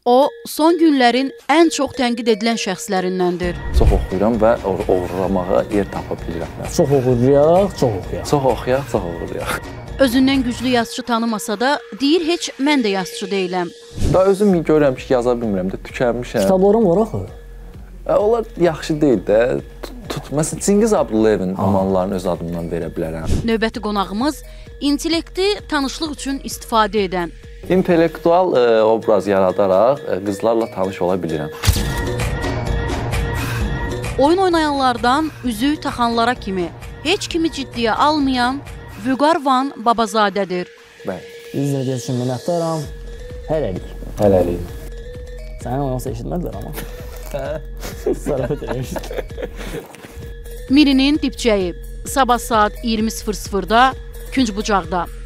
O, son günlərin ən çox tənqid edilən şəxslərindəndir. Çox oxuyuram və oğurlamağa yer tapa bilirəm. Çox oxuyaq, çox oxuyaq. Çox oxuyaq, çox oxuyaq. Özündən güclü yazıçı tanımasa da, deyir heç mən də yazıçı deyiləm. Da özüm görürəm ki, yaza bilmirəm də, tükənmişəm. Kitablarım var axı. Onlar yaxşı deyil də. Məsələn, Çingiz Abdullayevin romanlarını öz adımdan verə bilərəm. Növbəti qonağımız intellekti tanışlıq üçün istifadə edən, İntellektual obraz yaradaraq qızlarla tanış ola bilirəm. Oyun oynayanlardan üzüyü taxanlara kimi heç kimi ciddiyə almayan Vüqar Van Babazadədir. Bəli. İzlədiyiniz üçün minnətdaram. Hələlik. Hələlik. Sənin olmasa eşitmədilər amma. Zarafət eləmişdik. Mirinin dibçəyi sabah saat 20:00-da Künc Bucaqda.